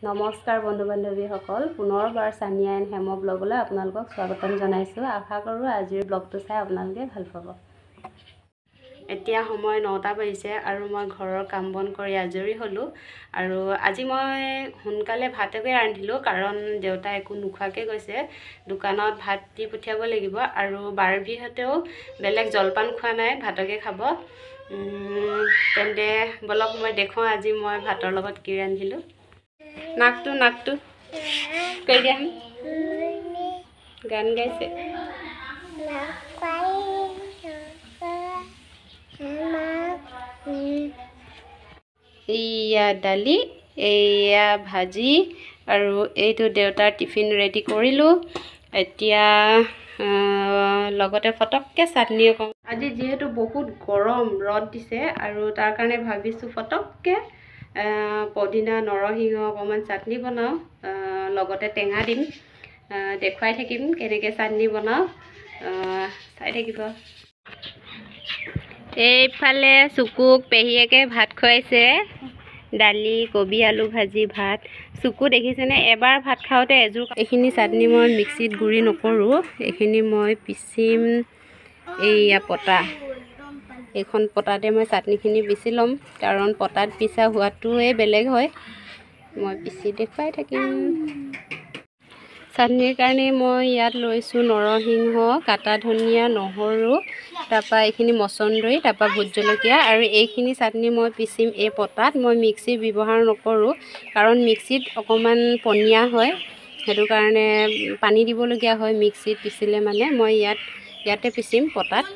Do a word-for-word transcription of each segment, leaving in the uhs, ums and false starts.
নমস্কাৰ বন্ধু বান্ধৱীসকল, পুনৰবাৰ সানিয়া এণ্ড হেম' ব্লগলৈ আপোনালোকক স্বাগতম জনাইছোঁ। আশা কৰোঁ আজিৰ ব্লগটো চাই আপোনালোকে ভাল পাব। এতিয়া সময় নটা বাজিছে আৰু মই ঘৰৰ কাম বন কৰি আজৰি হ'লোঁ। আৰু আজি মই সোনকালে ভাতকে ৰান্ধিলোঁ, কাৰণ দেউতা একো নোখোৱাকৈ গৈছে। দোকানত ভাত দি পঠিয়াব লাগিব আৰু বাৰ্বিহঁতেও বেলেগ জলপান খোৱা নাই, ভাতকে খাব। তেন্তে বলক মই দেখুৱাওঁ আজি মই ভাতৰ লগত কি ৰান্ধিলোঁ। নাকটো নাকটো কৈ দিয়া, গান গাইছে। এয়া দালি, এয়া ভাজি আৰু এইটো দেউতাৰ টিফিন ৰেডি কৰিলোঁ। এতিয়া লগতে ফটককৈ চাটনি অকণ। আজি যিহেতু বহুত গৰম ৰ'দ দিছে আৰু তাৰ কাৰণে ভাবিছোঁ ফটককৈ পদিনা নৰসিংহ অকণমান চাটনি বনাওঁ, লগতে টেঙা দিম। দেখুৱাই থাকিম কেনেকৈ চাটনি বনাওঁ, চাই থাকিব। এইফালে চুকুক পেহীয়েকে ভাত খুৱাইছে, দালি কবি আলু ভাজি ভাত। চুকু দেখিছেনে, এবাৰ ভাত খাওঁতে এযোৰ। এইখিনি চাটনি মই মিক্সিত গুড়ি নকৰোঁ, এইখিনি মই পিচিম। এইয়া পতা, এইখন পতাতে মই চাটনিখিনি পিচি ল'ম, কাৰণ পতাত পিছা সোৱাদটোৱে বেলেগ হয়। মই পিচি দেখুৱাই থাকিম। চাটনিৰ কাৰণে মই ইয়াত লৈছোঁ নৰসিংহ, কাটা ধনিয়া, নহৰু, তাৰপৰা এইখিনি মচন্দৰী, তাৰপৰা ভোট জলকীয়া। আৰু এইখিনি চাটনি মই পিচিম এই পতাত। মই মিক্সি ব্যৱহাৰ নকৰোঁ, কাৰণ মিক্সিত অকণমান পনীয়া হয়, সেইটো কাৰণে পানী দিবলগীয়া হয় মিক্সিত পিচিলে। মানে মই ইয়াত ইয়াতে পিচিম পতাত।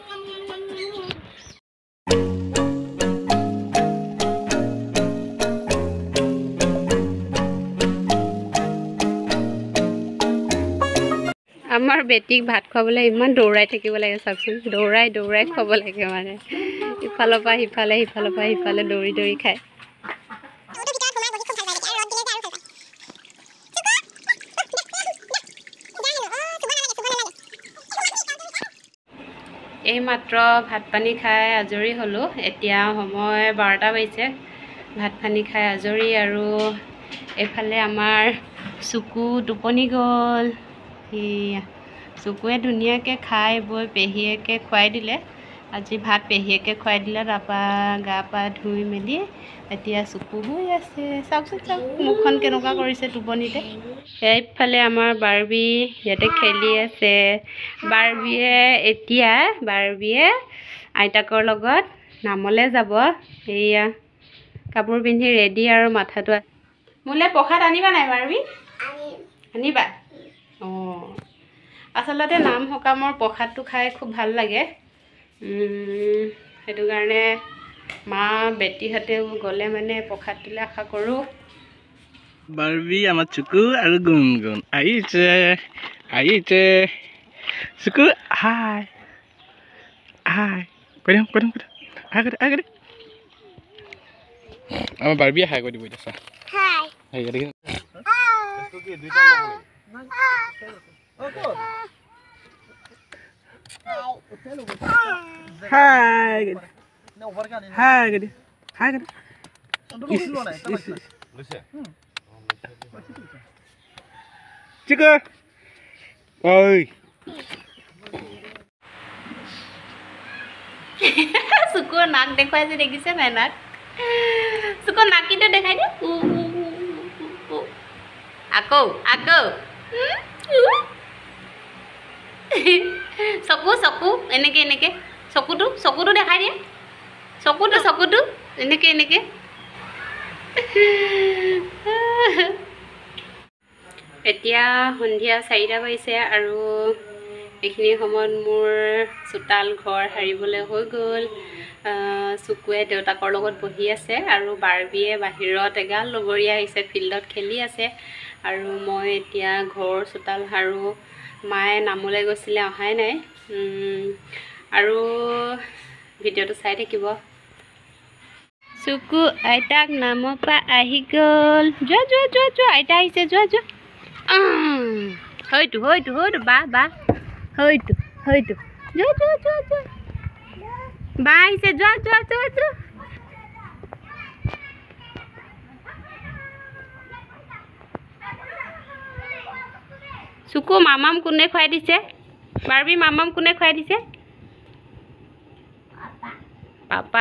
আমাৰ বেটিক ভাত খুৱাবলৈ ইমান দৌৰাই থাকিব লাগে, চাওকচোন, দৌৰাই দৌৰাই খুৱাব লাগে। মানে ইফালৰ পৰা সিফালে, সিফালৰ পৰা সিফালে দৌৰি দৌৰি খায়। এইমাত্ৰ ভাত পানী খাই আজৰি হ'লোঁ। এতিয়া সময় বাৰটা বাজিছে, ভাত পানী খাই আজৰি। আৰু এইফালে আমাৰ চুকু টোপনি গ'ল। সেয়া চকুৱে ধুনীয়াকৈ খাই বৈ পেহীয়েকে খুৱাই দিলে। আজি ভাত পেহীয়েকে খুৱাই দিলে, তাৰপৰা গা পা ধুই মেলি এতিয়া চকু শুই আছে। চাওকচোন চাওক, মুখখন কেনেকুৱা কৰিছে টোপনিতে। এইফালে আমাৰ বাৰ্বি ইয়াতে খেলি আছে। বাৰ্বিয়ে এতিয়া বাৰ্বিয়ে আইতাকৰ লগত নামলৈ যাব। এয়া কাপোৰ পিন্ধি ৰেডি আৰু মাথাটো। মোলৈ প্ৰসাদ আনিবা নাই বাৰ্বি? আনিবা? অঁ, আচলতে নাম সকামৰ প্ৰসাদটো খাই খুব ভাল লাগে। সেইটো কাৰণে মা বেটিহঁতেও গ'লে মানে প্ৰসাদটোলৈ আশা কৰোঁ। বাৰ্বি আমাৰ চুকু আৰু গুণগুণ আহিছে আহিছে। চুকু হাই হাই কৈ দিম কৈ দিম কৈ দিম হাই কৈ হাই কৈ দিম। আমাৰ বাৰ্বিয়ে হাই কৈ দিব এতিয়া। চা হাই হাই হাই চিকু ঐ চুকুৰ নাক দেখুৱাইছে, দেখিছে নাই নাক? চুকুৰ নাকিটো দেখাই দিওঁ। আকৌ আকৌ চকু চকু এনেকৈ এনেকৈ চকুটো চকুটো দেখাই দিয়ে। চকুটো চকুটো এনেকৈ এনেকৈ। এতিয়া সন্ধিয়া চাৰিটা বাজিছে আৰু এইখিনি সময়ত মোৰ চোতাল ঘৰ সাৰিবলৈ হৈ গ'ল। চকুৱে দেউতাকৰ লগত বহি আছে আৰু বাৰ্বিয়ে বাহিৰত এগাল লগৰীয়া আহিছে, ফিল্ডত খেলি আছে। আৰু মই এতিয়া ঘৰ চোতাল সাৰোঁ। মায়ে নামলৈ গৈছিলে, অহাই নাই। আৰু ভিডিঅ'টো চাই থাকিব। চুকু আইতাক নামৰ পৰা আহি গ'ল। যোৱা যোৱা যোৱা যোৱা, আইতা আহিছে, যোৱা যোৱা। হয়তো হয়তো হয়তো বা বা হয়তো হয়তো যোৱা যোৱা যোৱা যোৱা। বা আহিছে, যোৱা যোৱা যোৱা যোৱা। চুকু মামাম কোনে খুৱাই দিছে বাৰ্বি মামাম কোনে খুৱাই দিছে পাপা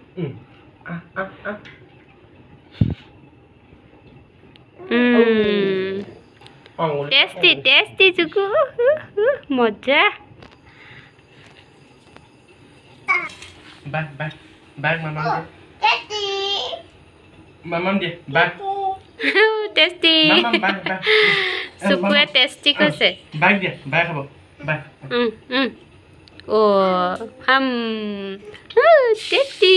টেষ্টি টেষ্টি চুকু মজা Bye, bye, bye, Mama. Daddy. Mama dia, bye. Tasty. Mama, bye, bye. Sukuya tasty kose. Bye dia, bye kabo. Bye. Hmm, hmm. Oh, ham. Oh, tasty.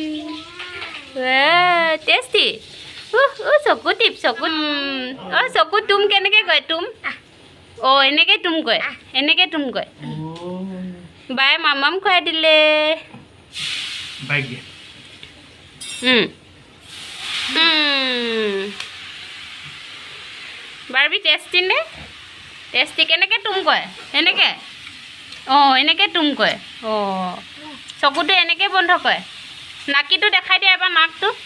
Wow, tasty. Oh, oh, so good tip, so good. Oh, so good. Tum kene ke goy tum? Oh, ene ke tum goy. Ene ke tum goy. Bye, mamam khoi dile. Bye dia. Hmm. Hmm. Barbie tasty ne? Tasty kene ke tum goy? Ene ke? Oh, ene ke tum goy. Oh. Sokutu ene ke bondho goy. Naki tu dekhai dia eba nak tu.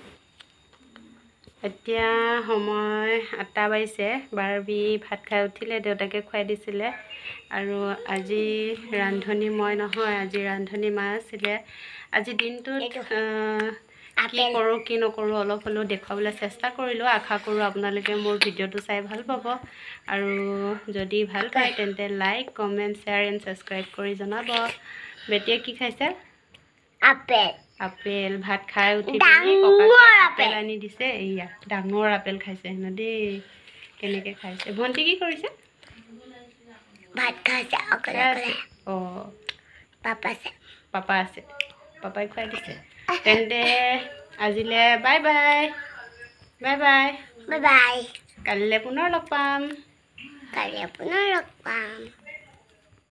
এতিয়া সময় আঠটা বাজিছে Barbie ভাত খাই উঠিলে দেউতাকে খুৱাই দিছিলে আৰু আজি ৰান্ধনি মই নহয় আজি ৰান্ধনি মা আছিলে আজি দিনটোত কি কৰোঁ কি নকৰোঁ অলপ হ'লেও দেখুৱাবলৈ চেষ্টা কৰিলোঁ আশা কৰোঁ আপোনালোকে মোৰ ভিডিঅ'টো চাই ভাল পাব আৰু যদি ভাল পায় তেন্তে like comment share and subscribe কৰি জনাব বেটিয়ে কি খাইছে আপেল আপেল ভাত খাই উঠি আপেল আনি দিছে এয়া ডাঙৰ আপেল খাইছে হেনো দেই কেনেকৈ খাইছে ভণ্টি কি কৰিছে ভাত খাইছে অকলে অকলে অঁ পাপা আছে পাপা আছে পাপাই খুৱাই দিছে তেন্তে আজিলৈ bye bye bye bye bye bye কালিলৈ পুনৰ লগ পাম কালিলৈ পুনৰ লগ পাম